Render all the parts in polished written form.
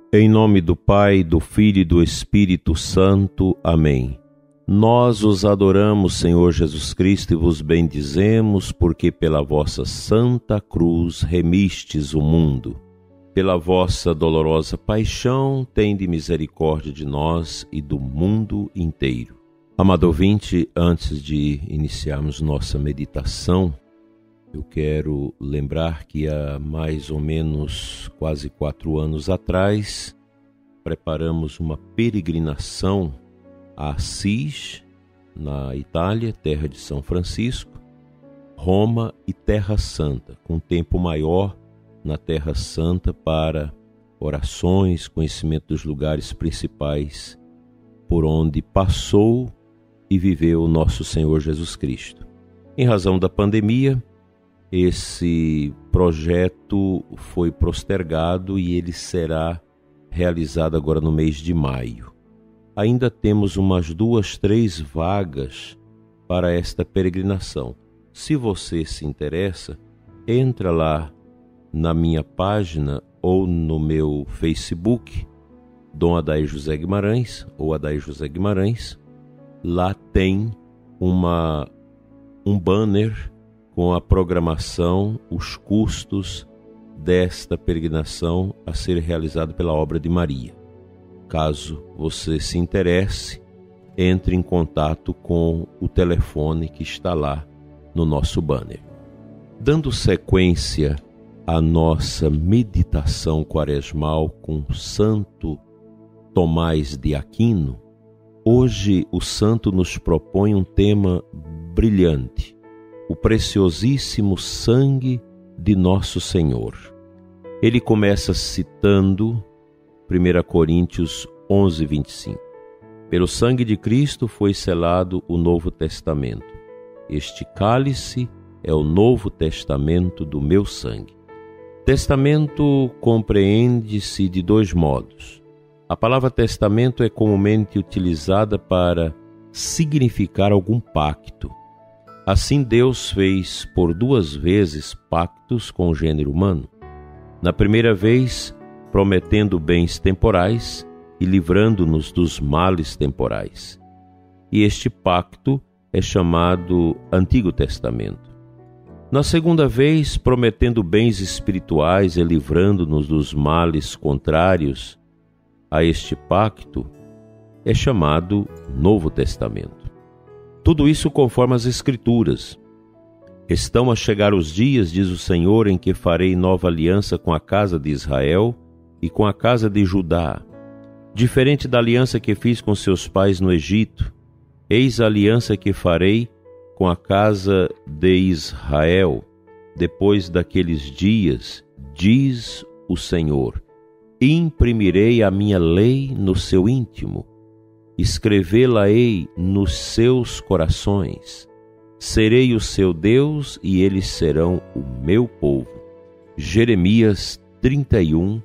Em nome do Pai, do Filho e do Espírito Santo. Amém. Nós os adoramos, Senhor Jesus Cristo, e vos bendizemos, porque pela vossa santa cruz remistes o mundo. Pela vossa dolorosa paixão, tende misericórdia de nós e do mundo inteiro. Amado ouvinte, antes de iniciarmos nossa meditação, eu quero lembrar que há mais ou menos quase 4 anos atrás, preparamos uma peregrinação a Assis, na Itália, terra de São Francisco, Roma e Terra Santa, com tempo maior na Terra Santa para orações, conhecimento dos lugares principais por onde passou e viveu o nosso Senhor Jesus Cristo. Em razão da pandemia, esse projeto foi postergado e ele será realizado agora no mês de maio. Ainda temos umas 2, 3 vagas para esta peregrinação. Se você se interessa, entra lá na minha página ou no meu Facebook, Dom Adair José Guimarães ou Adair José Guimarães. Lá tem um banner com a programação, os custos desta peregrinação a ser realizado pela obra de Maria. Caso você se interesse, entre em contato com o telefone que está lá no nosso banner. Dando sequência à nossa meditação quaresmal com Santo Tomás de Aquino, hoje o santo nos propõe um tema brilhante: o preciosíssimo sangue de Nosso Senhor. Ele começa citando 1 Coríntios 11, 25. Pelo sangue de Cristo foi selado o Novo Testamento. Este cálice é o Novo Testamento do meu sangue. Testamento compreende-se de 2 modos. A palavra testamento é comumente utilizada para significar algum pacto. Assim, Deus fez por 2 vezes pactos com o gênero humano. Na primeira vez, prometendo bens temporais e livrando-nos dos males temporais. E este pacto é chamado Antigo Testamento. Na segunda vez, prometendo bens espirituais e livrando-nos dos males contrários a este pacto, é chamado Novo Testamento. Tudo isso conforme as Escrituras. Estão a chegar os dias, diz o Senhor, em que farei nova aliança com a casa de Israel e com a casa de Judá, diferente da aliança que fiz com seus pais no Egito. Eis a aliança que farei com a casa de Israel depois daqueles dias, diz o Senhor. Imprimirei a minha lei no seu íntimo, escrevê-la-ei nos seus corações. Serei o seu Deus e eles serão o meu povo. Jeremias 31,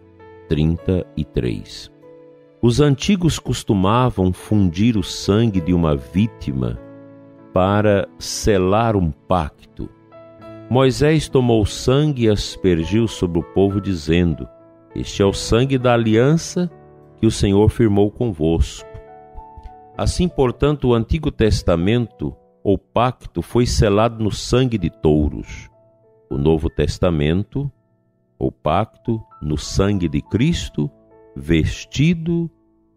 33. Os antigos costumavam fundir o sangue de uma vítima para selar um pacto. Moisés tomou o sangue e aspergiu sobre o povo, dizendo: este é o sangue da aliança que o Senhor firmou convosco. Assim, portanto, o Antigo Testamento, ou pacto, foi selado no sangue de touros. O Novo Testamento, ou pacto, no sangue de Cristo, vertido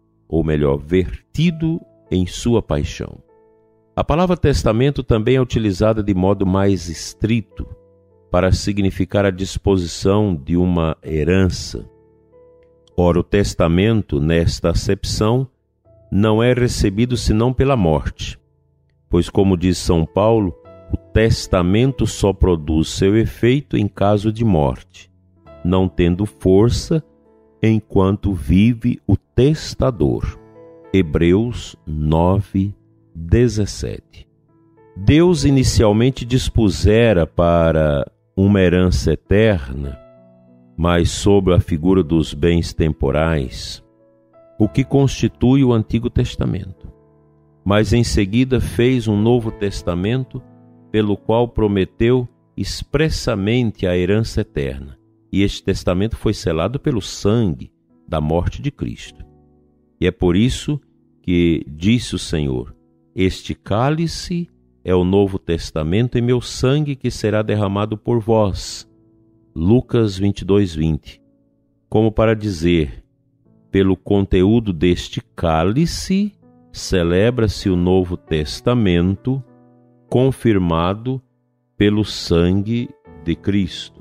em sua paixão. A palavra testamento também é utilizada de modo mais estrito para significar a disposição de uma herança. Ora, o testamento, nesta acepção, não é recebido senão pela morte, pois, como diz São Paulo, o testamento só produz seu efeito em caso de morte, não tendo força enquanto vive o testador. Hebreus 9, 17. Deus inicialmente dispusera para uma herança eterna, mas sob a figura dos bens temporais, o que constitui o Antigo Testamento. Mas em seguida fez um Novo Testamento, pelo qual prometeu expressamente a herança eterna. E este testamento foi selado pelo sangue, da morte de Cristo. E é por isso que disse o Senhor: este cálice é o Novo Testamento em meu sangue que será derramado por vós. Lucas 22:20. Como para dizer, pelo conteúdo deste cálice, celebra-se o Novo Testamento, confirmado pelo sangue de Cristo.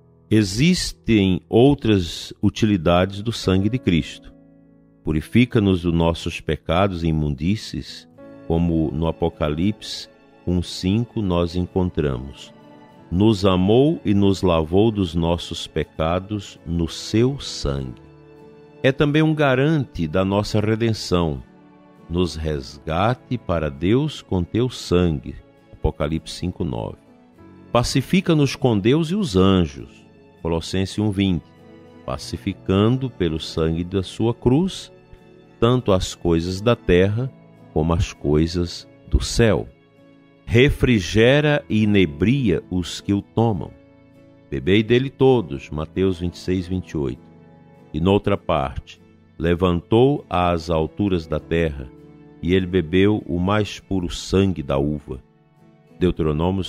Existem outras utilidades do sangue de Cristo. Purifica-nos dos nossos pecados e imundícies, como no Apocalipse 1:5 nós encontramos. Nos amou e nos lavou dos nossos pecados no seu sangue. É também um garante da nossa redenção. Nos resgate para Deus com teu sangue. Apocalipse 5:9. Pacifica-nos com Deus e os anjos. Colossenses 1:20. Pacificando pelo sangue da sua cruz, tanto as coisas da terra como as coisas do céu. Refrigera e inebria os que o tomam. Bebei dele todos. Mateus 26:28. E noutra parte, levantou às alturas da terra, e ele bebeu o mais puro sangue da uva. Deuteronômio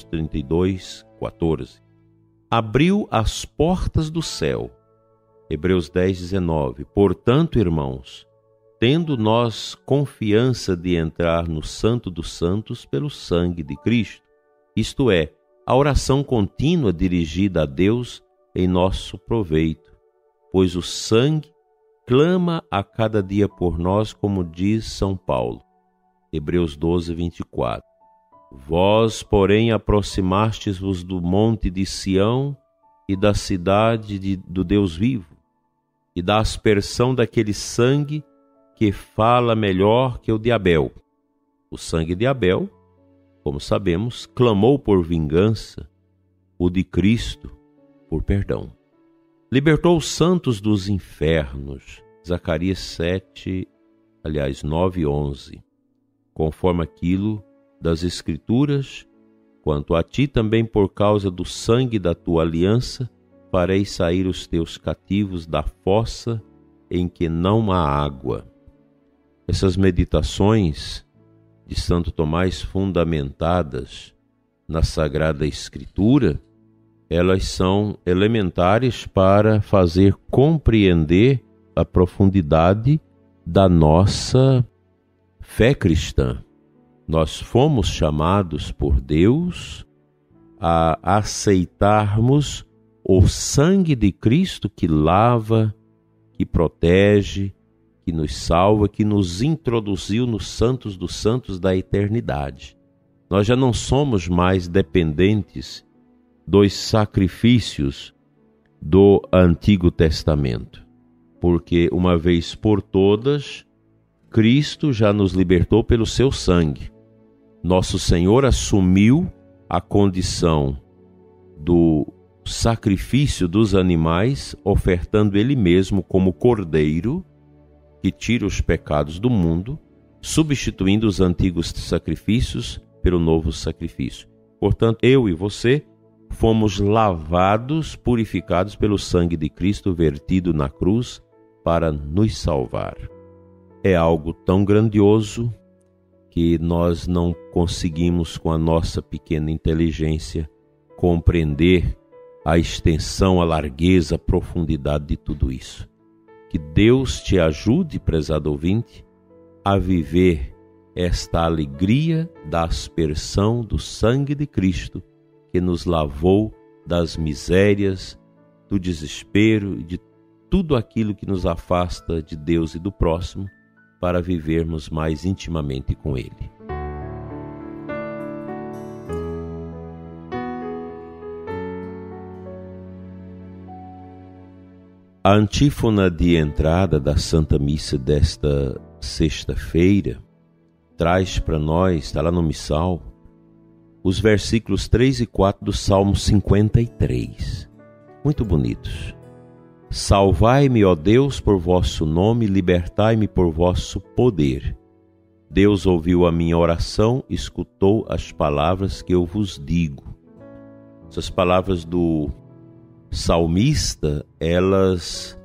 32:14. Abriu as portas do céu. Hebreus 10:19. Portanto, irmãos, tendo nós confiança de entrar no Santo dos Santos pelo sangue de Cristo, isto é, a oração contínua dirigida a Deus em nosso proveito, pois o sangue clama a cada dia por nós, como diz São Paulo. Hebreus 12:24. Vós, porém, aproximastes-vos do monte de Sião e da cidade do Deus vivo, e da aspersão daquele sangue que fala melhor que o de Abel. O sangue de Abel, como sabemos, clamou por vingança, o de Cristo por perdão. Libertou os santos dos infernos. Zacarias 9:11. Conforme aquilo das Escrituras, quanto a ti também por causa do sangue da tua aliança, farei sair os teus cativos da fossa em que não há água. Essas meditações de Santo Tomás, fundamentadas na Sagrada Escritura, elas são elementares para fazer compreender a profundidade da nossa fé cristã. Nós fomos chamados por Deus a aceitarmos o sangue de Cristo que lava, que protege, que nos salva, que nos introduziu nos santos dos santos da eternidade. Nós já não somos mais dependentes dos sacrifícios do Antigo Testamento, porque uma vez por todas, Cristo já nos libertou pelo seu sangue. Nosso Senhor assumiu a condição do sacrifício dos animais, ofertando Ele mesmo como cordeiro que tira os pecados do mundo, substituindo os antigos sacrifícios pelo novo sacrifício. Portanto, eu e você fomos lavados, purificados pelo sangue de Cristo vertido na cruz para nos salvar. É algo tão grandioso que nós não conseguimos, com a nossa pequena inteligência, compreender a extensão, a largueza, a profundidade de tudo isso. Que Deus te ajude, prezado ouvinte, a viver esta alegria da aspersão do sangue de Cristo, que nos lavou das misérias, do desespero e de tudo aquilo que nos afasta de Deus e do próximo, para vivermos mais intimamente com Ele. A antífona de entrada da Santa Missa desta sexta-feira traz para nós, está lá no Missal, os versículos 3 e 4 do Salmo 53. Muito bonitos. Salvai-me, ó Deus, por vosso nome, libertai-me por vosso poder. Deus ouviu a minha oração, escutou as palavras que eu vos digo. Essas palavras do salmista, elas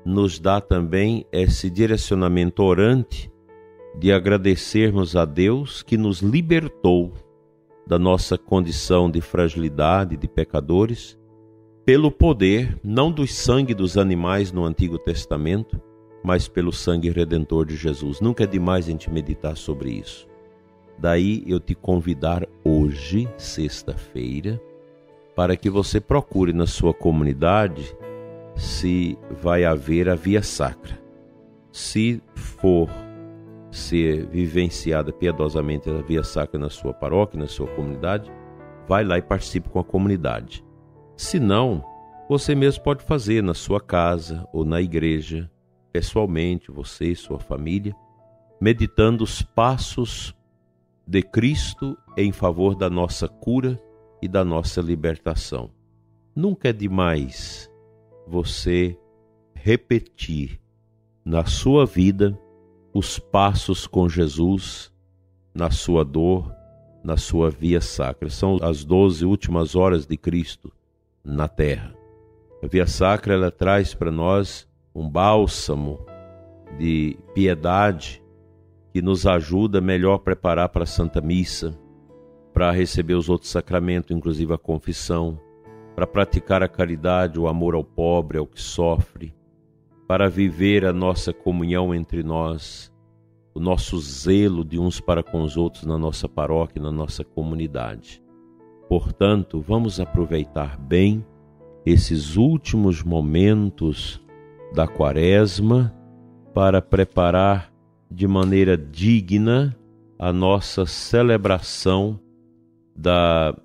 nos dá também esse direcionamento orante de agradecermos a Deus que nos libertou da nossa condição de fragilidade, de pecadores, pelo poder, não do sangue dos animais no Antigo Testamento, mas pelo sangue redentor de Jesus. Nunca é demais a gente meditar sobre isso. Daí eu te convidar hoje, sexta-feira, para que você procure na sua comunidade se vai haver a Via Sacra. Se for ser vivenciada piedosamente a Via Sacra na sua paróquia, na sua comunidade, vai lá e participe com a comunidade. Se não, você mesmo pode fazer na sua casa ou na igreja, pessoalmente, você e sua família, meditando os passos de Cristo em favor da nossa cura e da nossa libertação. Nunca é demais você repetir na sua vida os passos com Jesus, na sua dor, na sua via sacra. São as 12 últimas horas de Cristo na terra. A via sacra, ela traz para nós um bálsamo de piedade que nos ajuda a melhor preparar para a Santa Missa, para receber os outros sacramentos, inclusive a confissão, para praticar a caridade, o amor ao pobre, ao que sofre, para viver a nossa comunhão entre nós, o nosso zelo de uns para com os outros na nossa paróquia, na nossa comunidade. Portanto, vamos aproveitar bem esses últimos momentos da Quaresma para preparar de maneira digna a nossa celebração da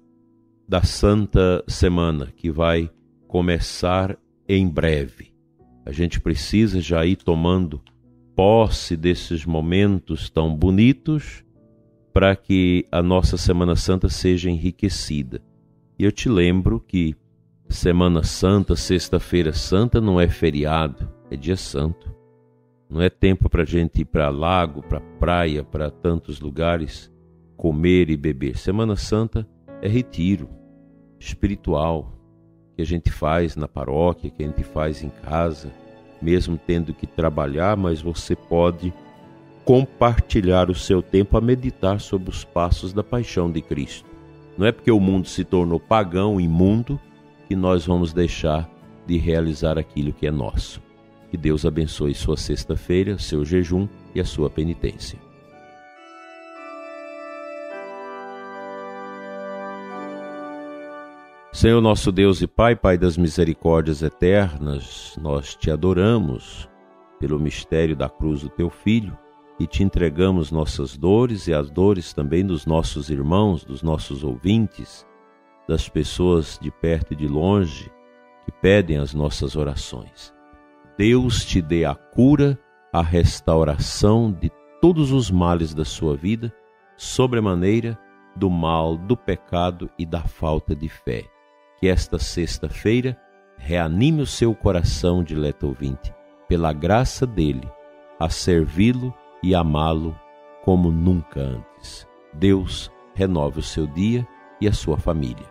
Santa Semana, que vai começar em breve. A gente precisa já ir tomando posse desses momentos tão bonitos para que a nossa Semana Santa seja enriquecida. E eu te lembro que Semana Santa, Sexta-feira Santa, não é feriado, é dia santo. Não é tempo para a gente ir para lago, para praia, para tantos lugares, comer e beber. Semana Santa é retiro espiritual que a gente faz na paróquia, que a gente faz em casa, mesmo tendo que trabalhar, mas você pode compartilhar o seu tempo a meditar sobre os passos da paixão de Cristo. Não é porque o mundo se tornou pagão, imundo, que nós vamos deixar de realizar aquilo que é nosso. Que Deus abençoe sua sexta-feira, seu jejum e a sua penitência. Senhor nosso Deus e Pai, Pai das misericórdias eternas, nós te adoramos pelo mistério da cruz do teu Filho e te entregamos nossas dores e as dores também dos nossos irmãos, dos nossos ouvintes, das pessoas de perto e de longe que pedem as nossas orações. Deus te dê a cura, a restauração de todos os males da sua vida, sobremaneira do mal, do pecado e da falta de fé. Que esta sexta-feira reanime o seu coração, dileto ouvinte, pela graça dele, a servi-lo e amá-lo como nunca antes. Deus renove o seu dia e a sua família.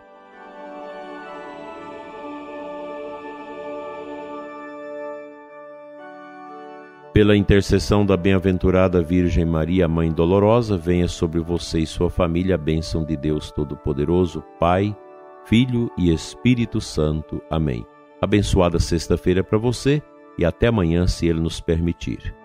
Pela intercessão da bem-aventurada Virgem Maria, Mãe Dolorosa, venha sobre você e sua família a bênção de Deus Todo-Poderoso, Pai, Filho e Espírito Santo. Amém. Abençoada sexta-feira para você e até amanhã, se Ele nos permitir.